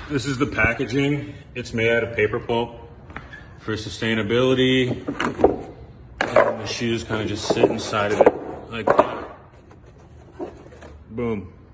This is the packaging. It's made out of paper pulp for sustainability. And the shoes kind of just sit inside of it like that. Boom.